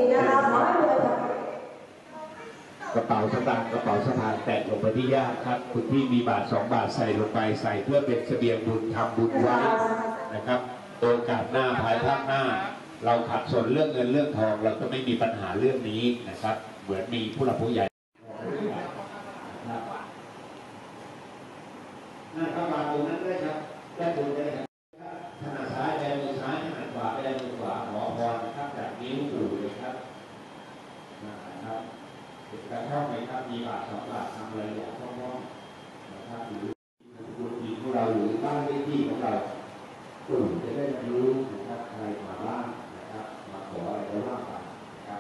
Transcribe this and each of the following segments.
นะคะขอให้รวยค่ะกระเป๋าสตางค์กระเป๋าสะพายแตะลงไปที่ย่ามครับคุณพี่มีบาท2 บาทใส่ลงไปใส่เพื่อเป็นเสบียงบุญทำบุญไว้นะครับโอกาสหน้าภายภาคหน้าเราขัดสนเรื่องเงินเรื่องทองเราก็ไม่มีปัญหาเรื่องนี้นะครับเหมือนมีผู้หลักผู้ใหญ่หน้าพระบาทตรงนั้นด้วยครับได้บุญได้ครับถนัดซ้ายไปมือซ้ายถนัดขวาไปมือขวาขอพรนะครับจากนิ้วปู่เลยครับนะครับเป็นการท่องไหมครับมีบาท2 บาททำอะไรอย่างท่องนะครับหรือบุญทีของเราหรือบ้านเลขที่ของเราปู่จะได้รู้นะครับใครมาบ้างนะครับมาขออะไรก็ว่าไปนะครับ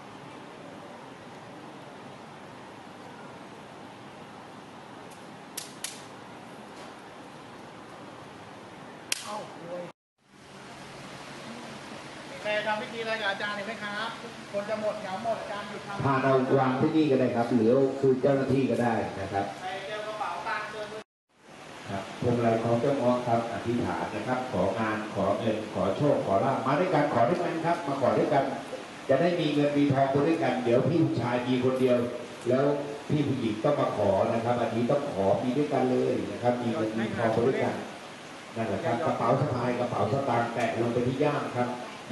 แต่ทำพิธีอะไรกับอาจารย์เห็นไหมครับคนจะหมดเหงาหมดอาจารย์หยุดทำพาเราวางที่นี่ก็ได้ครับหรือคือเจ้าหน้าที่ก็ได้นะครับใครเจอกระเป๋าตังค์เจอครับพวกเราของเจ้าหม้อครับอธิษฐานนะครับของานขอเงินขอโชคขอลาภมาด้วยกันขอด้วยกันครับมาขอด้วยกันจะได้มีเงินมีทองด้วยกันเดี๋ยวพี่ผู้ชายมีคนเดียวแล้วพี่ผู้หญิงต้องมาขอนะครับอันนี้ต้องขอมีด้วยกันเลยนะครับมีเงินมีทองด้วยกันนั่นแหละครับกระเป๋าสะพายกระเป๋าสตางค์แตะลงไปที่ย่ามครับ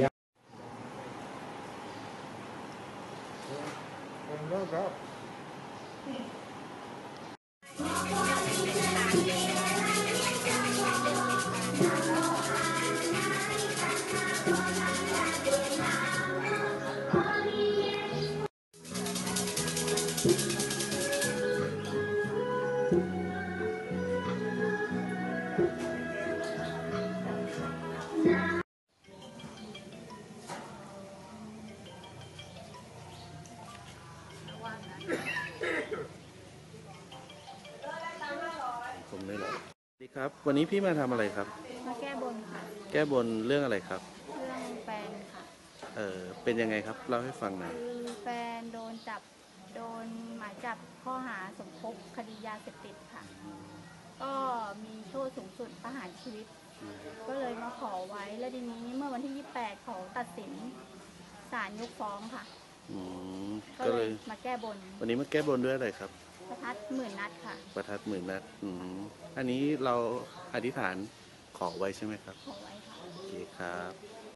ผมไม่หรอกดีครับวันนี้พี่มาทำอะไรครับมาแก้บนค่ะแก้บนเรื่องอะไรครับเรื่องแฟนค่ะเป็นยังไงครับเล่าให้ฟังหน่อยคือแฟนโดนหมายจับข้อหาสมคบคดียาเสพติดค่ะก็มีโทษสูงสุดประหารชีวิตก็เลยมาขอไว้แล้วทีนี้เมื่อวันที่28เขาตัดสินศาลยกฟ้องค่ะก็เลยมาแก้บนวันนี้มาแก้บนด้วยอะไรครับประทัด10,000 นัดค่ะประทัด10,000 นัดอันนี้เราอธิษฐานขอไว้ใช่ไหมครับขอไว้ค่ะโอเคครับ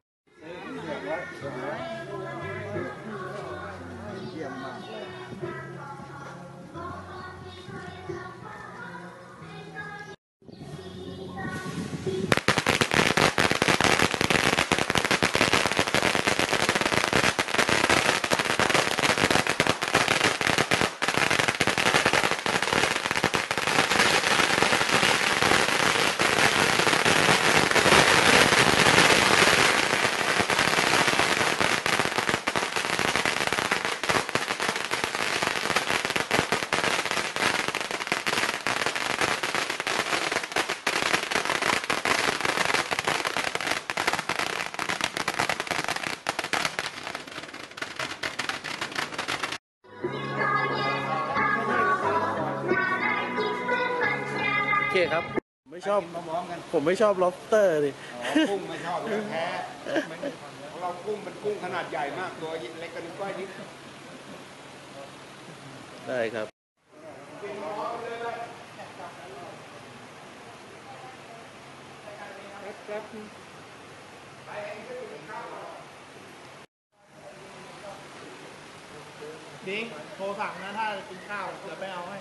เยี่ยมมากเลยโอเคครับไม่ชอบผมไม่ชอบ lobster ดิกุ้งไม่ชอบเนื้อแท้ของเรากุ้งเป็นกุ้งขนาดใหญ่มากตัวเล็กกว่านิ้วก้อยนิดได้ครับนิ้งโทรสั่งนะถ้ากินข้าวเดี๋ยวไปเอาให้